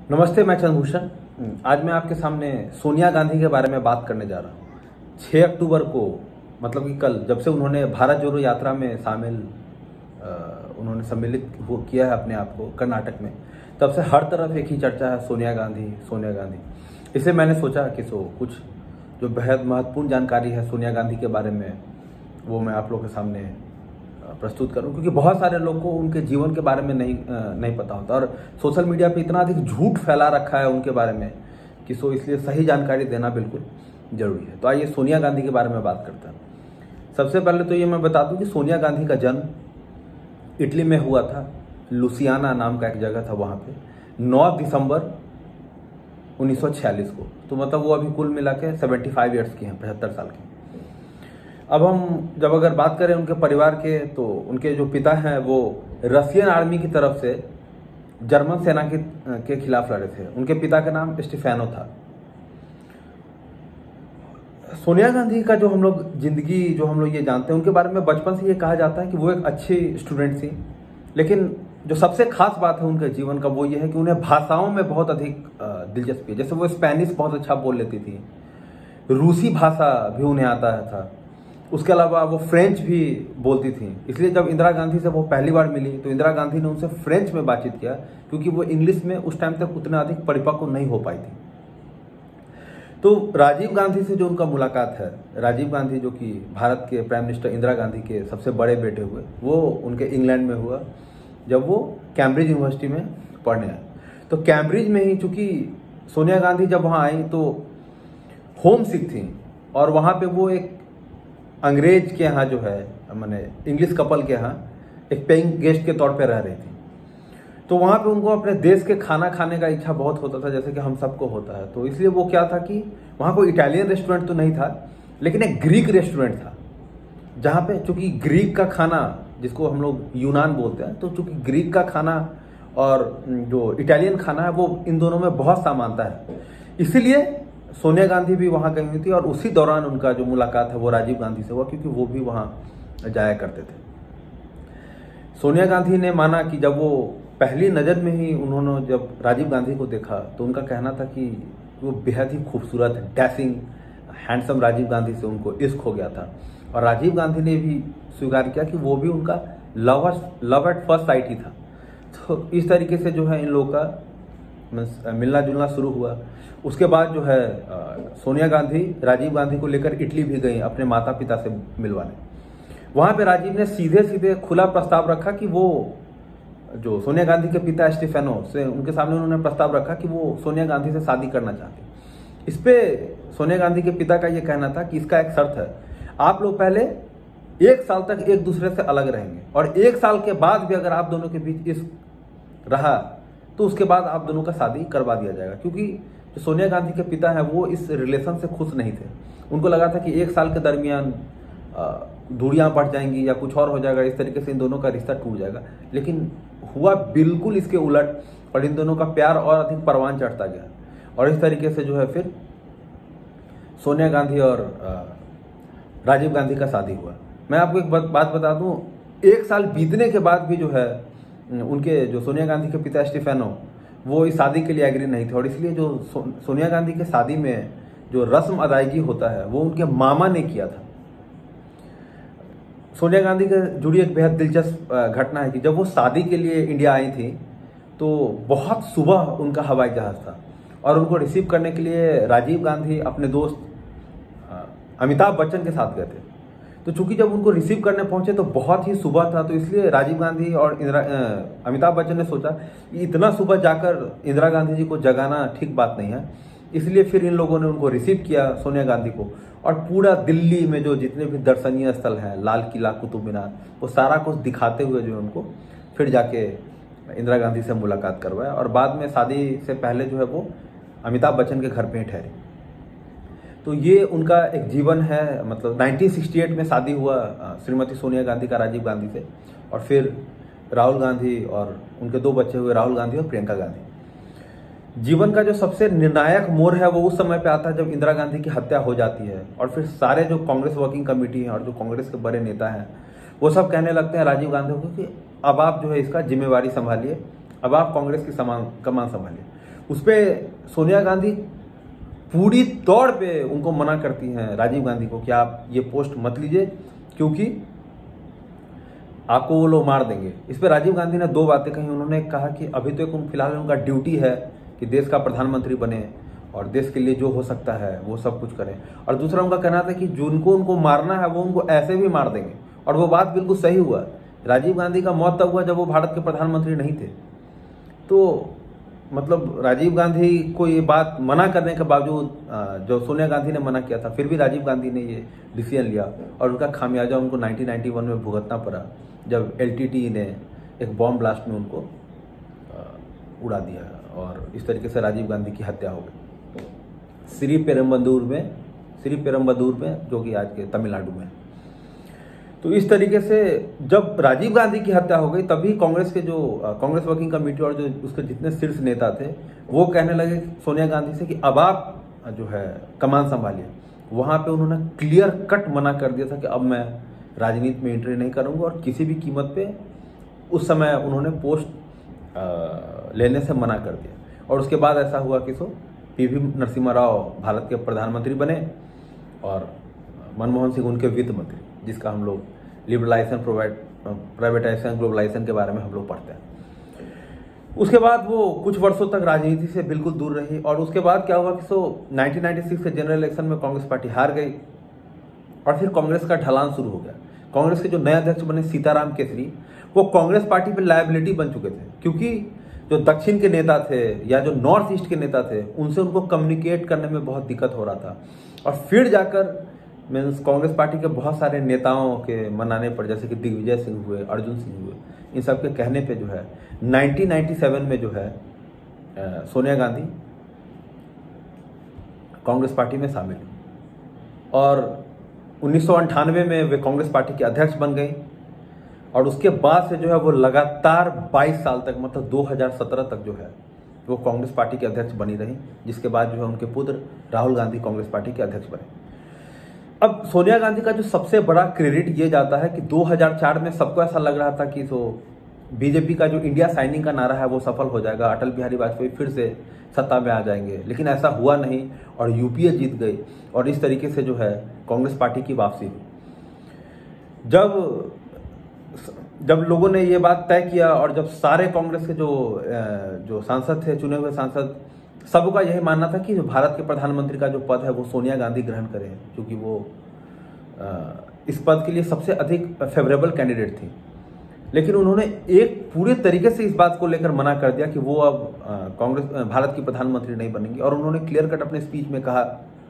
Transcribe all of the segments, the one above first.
नमस्ते, मैं चंद्रभूषण। आज मैं आपके सामने सोनिया गांधी के बारे में बात करने जा रहा हूँ। 6 अक्टूबर को, मतलब कि कल, जब से उन्होंने भारत जोड़ो यात्रा में उन्होंने सम्मिलित वो किया है अपने आप को कर्नाटक में, तब से हर तरफ एक ही चर्चा है, सोनिया गांधी सोनिया गांधी। इसलिए मैंने सोचा कि कुछ जो बेहद महत्वपूर्ण जानकारी है सोनिया गांधी के बारे में वो मैं आप लोगों के सामने प्रस्तुत करूं, क्योंकि बहुत सारे लोग को उनके जीवन के बारे में नहीं पता होता और सोशल मीडिया पे इतना अधिक झूठ फैला रखा है उनके बारे में कि इसलिए सही जानकारी देना बिल्कुल जरूरी है। तो आइए सोनिया गांधी के बारे में बात करते हैं। सबसे पहले तो ये मैं बता दूं कि सोनिया गांधी का जन्म इटली में हुआ था। लुसियाना नाम का एक जगह था, वहां पे 9 दिसंबर 1946 को। तो मतलब वो अभी कुल मिला के 75 ईयर्स की हैं, 75 साल की। अब हम जब अगर बात करें उनके परिवार के, तो उनके जो पिता हैं वो रशियन आर्मी की तरफ से जर्मन सेना के खिलाफ लड़े थे। उनके पिता का नाम स्टीफेनो था। सोनिया गांधी का जो हम लोग जिंदगी जो हम लोग ये जानते हैं, उनके बारे में बचपन से ये कहा जाता है कि वो एक अच्छी स्टूडेंट थी। लेकिन जो सबसे खास बात है उनके जीवन का वो ये है कि उन्हें भाषाओं में बहुत अधिक दिलचस्पी है। जैसे वो स्पेनिश बहुत अच्छा बोल लेती थी, रूसी भाषा भी उन्हें आता था, उसके अलावा वो फ्रेंच भी बोलती थी। इसलिए जब इंदिरा गांधी से वो पहली बार मिली तो इंदिरा गांधी ने उनसे फ्रेंच में बातचीत किया, क्योंकि वो इंग्लिश में उस टाइम तक उतना अधिक परिपक्व नहीं हो पाई थी। तो राजीव गांधी से जो उनका मुलाकात है, राजीव गांधी जो कि भारत के प्राइम मिनिस्टर इंदिरा गांधी के सबसे बड़े बेटे हुए, वो उनके इंग्लैंड में हुआ जब वो कैम्ब्रिज यूनिवर्सिटी में पढ़ने आए। तो कैम्ब्रिज में ही, चूंकि सोनिया गांधी जब वहाँ आई तो होम सिक थी और वहाँ पे वो एक अंग्रेज के यहाँ जो है, मैंने इंग्लिश कपल के यहाँ एक पेइंग गेस्ट के तौर पे रह रही थी। तो वहाँ पे उनको अपने देश के खाना खाने का इच्छा बहुत होता था, जैसे कि हम सबको होता है। तो इसलिए वो क्या था कि वहाँ कोई इटालियन रेस्टोरेंट तो नहीं था, लेकिन एक ग्रीक रेस्टोरेंट था, जहाँ पे चूंकि ग्रीक का खाना, जिसको हम लोग यूनान बोलते हैं, तो चूंकि ग्रीक का खाना और जो इटालियन खाना है वो इन दोनों में बहुत समानता है। इसीलिए सोनिया गांधी भी वहाँ गई हुई थी और उसी दौरान उनका जो मुलाकात है वो राजीव गांधी से हुआ, क्योंकि वो भी वहाँ जाया करते थे। सोनिया गांधी ने माना कि जब वो पहली नज़र में ही उन्होंने जब राजीव गांधी को देखा तो उनका कहना था कि वो बेहद ही खूबसूरत, डैशिंग, हैंडसम राजीव गांधी से उनको इश्क हो गया था। और राजीव गांधी ने भी स्वीकार किया कि वो भी उनका लव एट फर्स्ट साइट ही था। तो इस तरीके से जो है इन लोगों का मिलना जुलना शुरू हुआ। उसके बाद जो है सोनिया गांधी राजीव गांधी को लेकर इटली भी गई अपने माता पिता से मिलवाने। वहां पे राजीव ने सीधे सीधे खुला प्रस्ताव रखा कि वो जो सोनिया गांधी के पिता स्टीफेनो से, उनके सामने उन्होंने प्रस्ताव रखा कि वो सोनिया गांधी से शादी करना चाहते। इस पे सोनिया गांधी के पिता का ये कहना था कि इसका एक शर्त है, आप लोग पहले 1 साल तक एक दूसरे से अलग रहेंगे और 1 साल के बाद भी अगर आप दोनों के बीच इश्क रहा तो उसके बाद आप दोनों का शादी करवा दिया जाएगा। क्योंकि जो सोनिया गांधी के पिता हैं वो इस रिलेशन से खुश नहीं थे। उनको लगा था कि 1 साल के दरमियान दूरियां बढ़ जाएंगी या कुछ और हो जाएगा, इस तरीके से इन दोनों का रिश्ता टूट जाएगा। लेकिन हुआ बिल्कुल इसके उलट और इन दोनों का प्यार और अधिक परवान चढ़ता गया और इस तरीके से जो है फिर सोनिया गांधी और राजीव गांधी का शादी हुआ। मैं आपको एक बात बता दूं, 1 साल बीतने के बाद भी जो है उनके जो सोनिया गांधी के पिता स्टीफेनो, वो इस शादी के लिए एग्री नहीं थे और इसलिए जो सोनिया गांधी के शादी में जो रस्म अदायगी होता है वो उनके मामा ने किया था। सोनिया गांधी के जुड़ी एक बेहद दिलचस्प घटना है कि जब वो शादी के लिए इंडिया आई थी तो बहुत सुबह उनका हवाई जहाज था और उनको रिसीव करने के लिए राजीव गांधी अपने दोस्त अमिताभ बच्चन के साथ गए थे। तो चूंकि जब उनको रिसीव करने पहुंचे तो बहुत ही सुबह था, तो इसलिए राजीव गांधी और अमिताभ बच्चन ने सोचा कि इतना सुबह जाकर इंदिरा गांधी जी को जगाना ठीक बात नहीं है। इसलिए फिर इन लोगों ने उनको रिसीव किया, सोनिया गांधी को, और पूरा दिल्ली में जो जितने भी दर्शनीय स्थल हैं, लाल किला, कुतुब मीनार, वो सारा कुछ दिखाते हुए जो उनको फिर जाके इंदिरा गांधी से मुलाकात करवाया और बाद में शादी से पहले जो है वो अमिताभ बच्चन के घर पे ही ठहरी। तो ये उनका एक जीवन है। मतलब 1968 में शादी हुआ श्रीमती सोनिया गांधी का राजीव गांधी से और फिर राहुल गांधी और उनके 2 बच्चे हुए, राहुल गांधी और प्रियंका गांधी। जीवन का जो सबसे निर्णायक मोड़ है वो उस समय पे आता है जब इंदिरा गांधी की हत्या हो जाती है और फिर सारे जो कांग्रेस वर्किंग कमेटी है और जो कांग्रेस के बड़े नेता हैं वो सब कहने लगते हैं राजीव गांधी को कि अब आप जो है इसका जिम्मेवारी संभालिए, अब आप कांग्रेस की कमान संभालिए। उस पर सोनिया गांधी पूरी तौर पे उनको मना करती हैं, राजीव गांधी को, कि आप ये पोस्ट मत लीजिए क्योंकि आपको वो लोग मार देंगे। इस पर राजीव गांधी ने दो बातें कही। उन्होंने कहा कि अभी तो फिलहाल उनका ड्यूटी है कि देश का प्रधानमंत्री बने और देश के लिए जो हो सकता है वो सब कुछ करें, और दूसरा उनका कहना था कि जिनको उनको मारना है वो उनको ऐसे भी मार देंगे। और वो बात बिल्कुल सही हुआ। राजीव गांधी का मौत तब हुआ जब वो भारत के प्रधानमंत्री नहीं थे। तो मतलब राजीव गांधी को ये बात मना करने के बावजूद जो सोनिया गांधी ने मना किया था, फिर भी राजीव गांधी ने ये डिसीजन लिया और उनका खामियाजा उनको 1991 में भुगतना पड़ा, जब एलटीटी ने एक बॉम्ब ब्लास्ट में उनको उड़ा दिया और इस तरीके से राजीव गांधी की हत्या हो गई श्री पेरुम्बदूर में, जो कि आज के तमिलनाडु में। तो इस तरीके से जब राजीव गांधी की हत्या हो गई तभी कांग्रेस के जो कांग्रेस वर्किंग कमेटी और जो उसके जितने शीर्ष नेता थे वो कहने लगे सोनिया गांधी से कि अब आप जो है कमान संभालिए। वहां पे उन्होंने क्लियर कट मना कर दिया था कि अब मैं राजनीति में एंट्री नहीं करूंगा और किसी भी कीमत पे उस समय उन्होंने पोस्ट लेने से मना कर दिया। और उसके बाद ऐसा हुआ कि पीवी नरसिम्हा राव भारत के प्रधानमंत्री बने और मनमोहन सिंह उनके वित्त मंत्री, जिसका हम लोग लिबरलाइजेशन, प्राइवेटाइजेशन, ग्लोबलाइजेशन के बारे में हम लोग पढ़ते हैं। उसके बाद वो कुछ वर्षों तक राजनीति से बिल्कुल दूर रही और उसके बाद क्या हुआ कि 1996 के जनरल इलेक्शन में कांग्रेस पार्टी हार गई और फिर कांग्रेस का ढलान शुरू हो गया। कांग्रेस के जो नए अध्यक्ष बने सीताराम केसरी, वो कांग्रेस पार्टी पर लायबिलिटी बन चुके थे, क्योंकि जो दक्षिण के नेता थे या जो नॉर्थ ईस्ट के नेता थे उनसे उनको कम्युनिकेट करने में बहुत दिक्कत हो रहा था। और फिर जाकर मीन्स कांग्रेस पार्टी के बहुत सारे नेताओं के मनाने पर, जैसे कि दिग्विजय सिंह हुए, अर्जुन सिंह हुए, इन सब के कहने पे जो है 1997 में जो है सोनिया गांधी कांग्रेस पार्टी में शामिल हुई और 1998 में वे कांग्रेस पार्टी के अध्यक्ष बन गई। और उसके बाद से जो है वो लगातार 22 साल तक, मतलब 2017 तक जो है वो कांग्रेस पार्टी के अध्यक्ष बनी रही, जिसके बाद जो है उनके पुत्र राहुल गांधी कांग्रेस पार्टी के अध्यक्ष बने। अब सोनिया गांधी का जो सबसे बड़ा क्रेडिट ये जाता है कि 2004 में सबको ऐसा लग रहा था कि बीजेपी का जो इंडिया साइनिंग का नारा है वो सफल हो जाएगा, अटल बिहारी वाजपेयी फिर से सत्ता में आ जाएंगे, लेकिन ऐसा हुआ नहीं और यूपीए जीत गई और इस तरीके से जो है कांग्रेस पार्टी की वापसी हुई। जब लोगों ने ये बात तय किया और जब सारे कांग्रेस के जो सांसद थे, चुने हुए सांसद, सबका यही मानना था कि जो भारत के प्रधानमंत्री का जो पद है वो सोनिया गांधी ग्रहण करें, क्योंकि वो इस पद के लिए सबसे अधिक फेवरेबल कैंडिडेट थी। लेकिन उन्होंने एक पूरे तरीके से इस बात को लेकर मना कर दिया कि वो अब भारत की प्रधानमंत्री नहीं बनेंगी। और उन्होंने क्लियर कट अपने स्पीच में कहा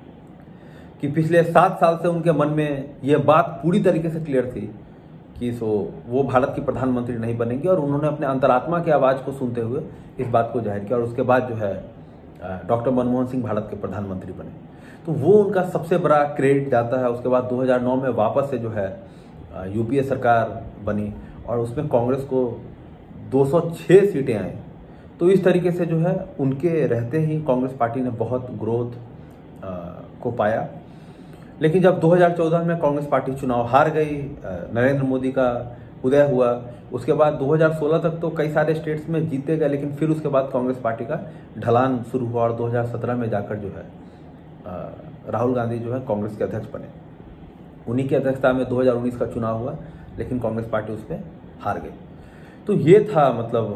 कि पिछले 7 साल से उनके मन में ये बात पूरी तरीके से क्लियर थी कि वो भारत की प्रधानमंत्री नहीं बनेंगे और उन्होंने अपने अंतरात्मा की आवाज़ को सुनते हुए इस बात को जाहिर किया और उसके बाद जो है डॉक्टर मनमोहन सिंह भारत के प्रधानमंत्री बने। तो वो उनका सबसे बड़ा क्रेडिट जाता है। उसके बाद 2009 में वापस से जो है यूपीए सरकार बनी और उसमें कांग्रेस को 206 सीटें आई। तो इस तरीके से जो है उनके रहते ही कांग्रेस पार्टी ने बहुत ग्रोथ को पाया। लेकिन जब 2014 में कांग्रेस पार्टी चुनाव हार गई, नरेंद्र मोदी का उदय हुआ, उसके बाद 2016 तक तो कई सारे स्टेट्स में जीते गए, लेकिन फिर उसके बाद कांग्रेस पार्टी का ढलान शुरू हुआ और 2017 में जाकर जो है राहुल गांधी जो है कांग्रेस के अध्यक्ष बने। उन्हीं की अध्यक्षता में 2019 का चुनाव हुआ, लेकिन कांग्रेस पार्टी उस पर हार गई। तो ये था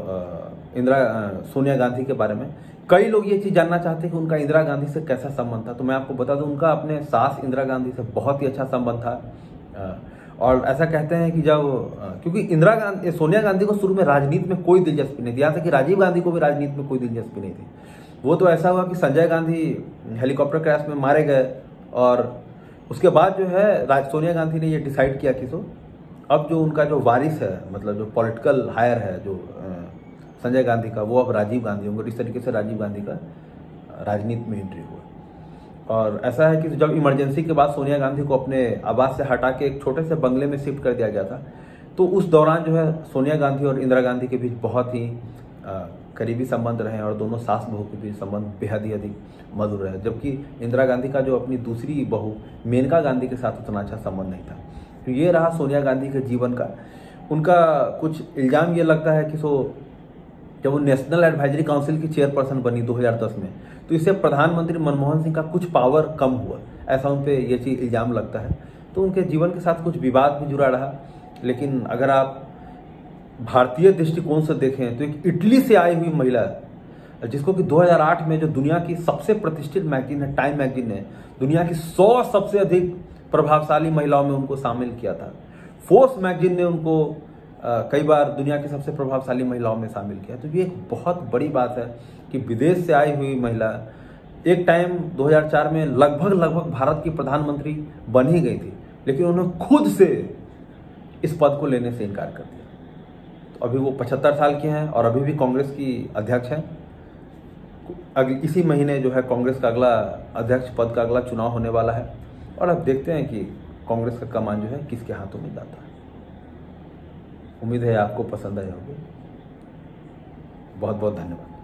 मतलब सोनिया गांधी के बारे में। कई लोग ये चीज़ जानना चाहते हैं कि उनका इंदिरा गांधी से कैसा संबंध था। तो मैं आपको बता दूं, उनका अपने सास इंदिरा गांधी से बहुत ही अच्छा संबंध था। और ऐसा कहते हैं कि क्योंकि सोनिया गांधी को शुरू में राजनीति में कोई दिलचस्पी नहीं थी, यहाँ तक कि राजीव गांधी को भी राजनीति में कोई दिलचस्पी नहीं थी। वो तो ऐसा हुआ कि संजय गांधी हेलीकॉप्टर क्रैश में मारे गए और उसके बाद जो है सोनिया गांधी ने ये डिसाइड किया कि अब जो उनका जो वारिस है, मतलब जो पॉलिटिकल हायर है जो संजय गांधी का, वो अब राजीव गांधी होंगे। इस तरीके से राजीव गांधी का राजनीति में एंट्री हुआ। और ऐसा है कि जब इमरजेंसी के बाद सोनिया गांधी को अपने आवास से हटा के एक छोटे से बंगले में शिफ्ट कर दिया गया था, तो उस दौरान जो है सोनिया गांधी और इंदिरा गांधी के बीच बहुत ही करीबी संबंध रहे और दोनों सास बहू के बीच संबंध बेहद ही अधिक मधुर रहे। जबकि इंदिरा गांधी का जो अपनी दूसरी बहू मेनका गांधी के साथ उतना अच्छा संबंध नहीं था। तो ये रहा सोनिया गांधी के जीवन का। उनका कुछ इल्ज़ाम ये लगता है कि जब वो नेशनल एडवाइजरी काउंसिल की चेयरपर्सन बनी 2010 में, तो इससे प्रधानमंत्री मनमोहन सिंह का कुछ पावर कम हुआ, ऐसा उन पर यह चीज़ इल्ज़ाम लगता है। तो उनके जीवन के साथ कुछ विवाद भी जुड़ा रहा। लेकिन अगर आप भारतीय दृष्टिकोण से देखें तो एक इटली से आई हुई महिला, जिसको कि 2008 में जो दुनिया की सबसे प्रतिष्ठित मैगजीन है, टाइम मैगजीन ने दुनिया की 100 सबसे अधिक प्रभावशाली महिलाओं में उनको शामिल किया था। फोर्स मैगजीन ने उनको कई बार दुनिया की सबसे प्रभावशाली महिलाओं में शामिल किया। तो ये एक बहुत बड़ी बात है कि विदेश से आई हुई महिला एक टाइम 2004 में लगभग भारत की प्रधानमंत्री बन ही गई थी, लेकिन उन्होंने खुद से इस पद को लेने से इनकार कर दिया। तो अभी वो 75 साल के हैं और अभी भी कांग्रेस की अध्यक्ष हैं। इसी महीने जो है कांग्रेस का अगला अध्यक्ष पद का अगला चुनाव होने वाला है, और अब देखते हैं कि कांग्रेस का कमान जो है किसके हाथों में जाता है। उम्मीद है आपको पसंद आया होगा। बहुत बहुत धन्यवाद।